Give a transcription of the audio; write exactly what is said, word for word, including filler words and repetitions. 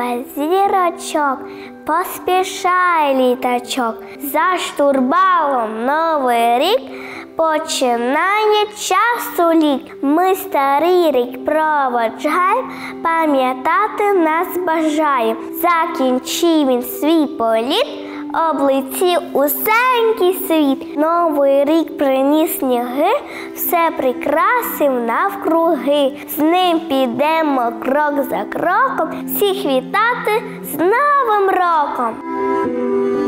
без зірочок, поспішай літачок, за штурвалом новий рік, починає часу лік. Ми старий рік проводжаєм, пам'ятати нас бажаєм. Закінчив він свій політ, облетів усенький світ. Новий рік приніс сніги, все прикрасив навкруги. З ним підемо крок за кроком, всіх вітати з Новим роком!